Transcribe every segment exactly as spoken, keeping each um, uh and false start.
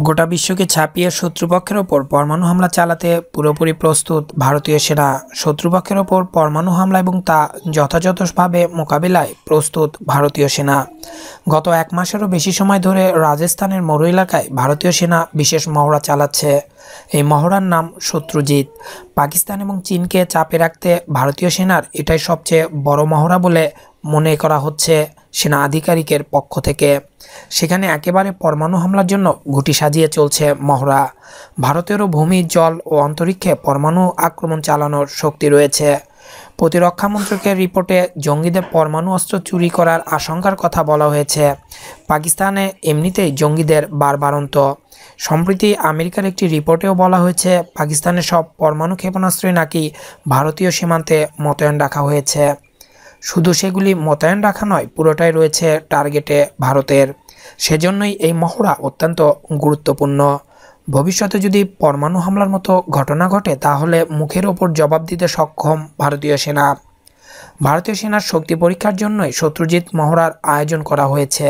গোটা বিশ্বকে ছাপিয়ে শত্রুপক্ষের ওপর পরমাণু হামলা চালাতে পুরোপুরি প্রস্তুত ভারতীয় সেনা। শত্রুপক্ষের ওপর পরমাণু হামলা এবং তা যথাযথভাবে মোকাবিলায় প্রস্তুত ভারতীয় সেনা। গত এক মাসেরও বেশি সময় ধরে রাজস্থানের মরু এলাকায় ভারতীয় সেনা বিশেষ মহড়া চালাচ্ছে। এই মহড়ার নাম শত্রুজিৎ। পাকিস্তান এবং চীনকে চাপে রাখতে ভারতীয় সেনার এটাই সবচেয়ে বড় মহড়া বলে মনে করা হচ্ছে সেনা আধিকারিকের পক্ষ থেকে। সেখানে একেবারে পরমাণু হামলার জন্য ঘুঁটি সাজিয়ে চলছে মহড়া। ভারতেরও ভূমি, জল ও অন্তরিক্ষে পরমাণু আক্রমণ চালানোর শক্তি রয়েছে। প্রতিরক্ষা মন্ত্রকের রিপোর্টে জঙ্গিদের পরমাণু অস্ত্র চুরি করার আশঙ্কার কথা বলা হয়েছে। পাকিস্তানে এমনিতেই জঙ্গিদের বারবারন্ত। সম্প্রতি আমেরিকার একটি রিপোর্টেও বলা হয়েছে পাকিস্তানের সব পরমাণু ক্ষেপণাস্ত্রই নাকি ভারতীয় সীমান্তে মোতায়েন রাখা হয়েছে। শুধু সেগুলি মোতায়েন রাখা নয়, পুরোটাই রয়েছে টার্গেটে ভারতের। সেজন্যই এই মহড়া অত্যন্ত গুরুত্বপূর্ণ। ভবিষ্যতে যদি পরমাণু হামলার মতো ঘটনা ঘটে তাহলে মুখের ওপর জবাব দিতে সক্ষম ভারতীয় সেনা। ভারতীয় সেনার শক্তি পরীক্ষার জন্যই শত্রুজিৎ মহড়ার আয়োজন করা হয়েছে।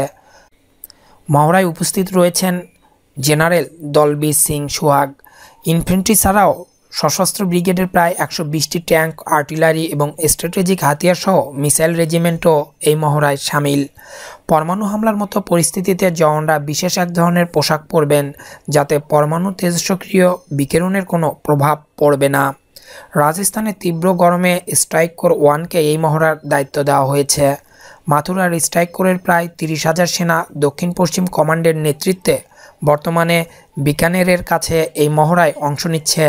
মহড়ায় উপস্থিত রয়েছেন জেনারেল দলবীর সিং সুহাগ। ইনফ্যান্ট্রি ছাড়াও সশস্ত্র ব্রিগেডের প্রায় একশো বিশটি ট্যাঙ্ক, আর্টিলারি এবং স্ট্র্যাটেজিক হাতিয়ার সহ মিসাইল রেজিমেন্টও এই মহড়ায় সামিল। পরমাণু হামলার মতো পরিস্থিতিতে জওয়ানরা বিশেষ এক ধরনের পোশাক পরবেন যাতে পরমাণু তেজস্ক্রিয় বিকিরণের কোনো প্রভাব পড়বে না। রাজস্থানের তীব্র গরমে স্ট্রাইক কোর ওয়ানকে এই মহড়ার দায়িত্ব দেওয়া হয়েছে। মাথুরার স্ট্রাইক কোরের প্রায় তিরিশ হাজার সেনা দক্ষিণ পশ্চিম কমান্ডের নেতৃত্বে বর্তমানে বিকানেরের কাছে এই মহড়ায় অংশ নিচ্ছে।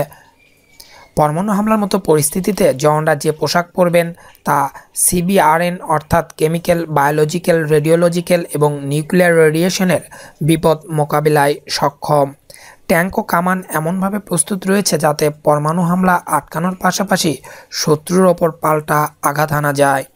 পরমাণু হামলার মতো পরিস্থিতিতে জওয়ানরা যে পোশাক পরবেন তা সিবিআরএন অর্থাৎ কেমিক্যাল, বায়োলজিক্যাল, রেডিওলজিক্যাল এবং নিউক্লিয়ার রেডিয়েশনের বিপদ মোকাবিলায় সক্ষম। ট্যাঙ্ক ও কামান এমনভাবে প্রস্তুত রয়েছে যাতে পরমাণু হামলা আটকানোর পাশাপাশি শত্রুর ওপর পাল্টা আঘাত হানা যায়।